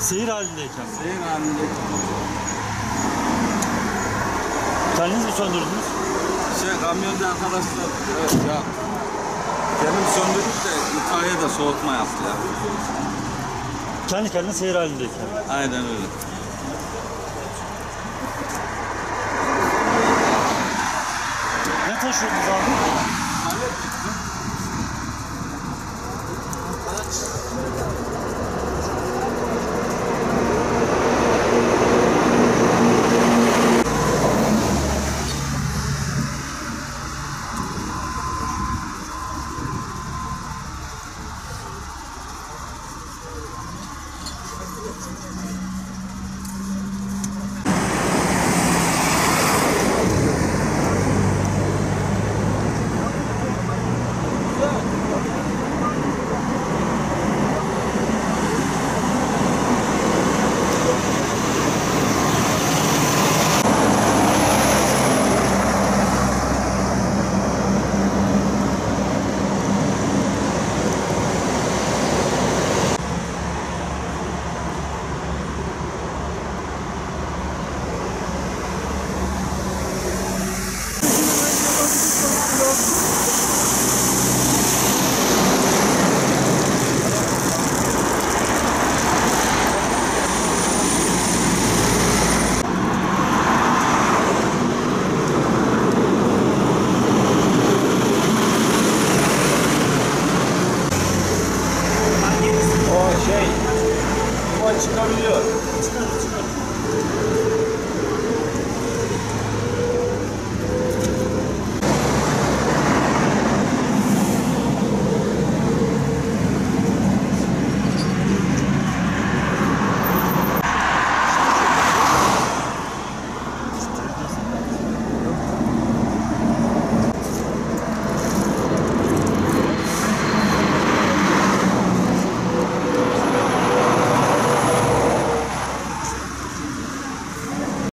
Seyir halindeyken. Seyir halindeyken. Kendiniz mi söndürdünüz? Kamyonda arkadaşlar, evet ya. Kendim söndürdük de itfaiye de soğutma yaptı ya. Kendi kendine seyir halindeyken. Aynen öyle. Ne taşıyordunuz abi? O çıkabiliyor. Çıkar.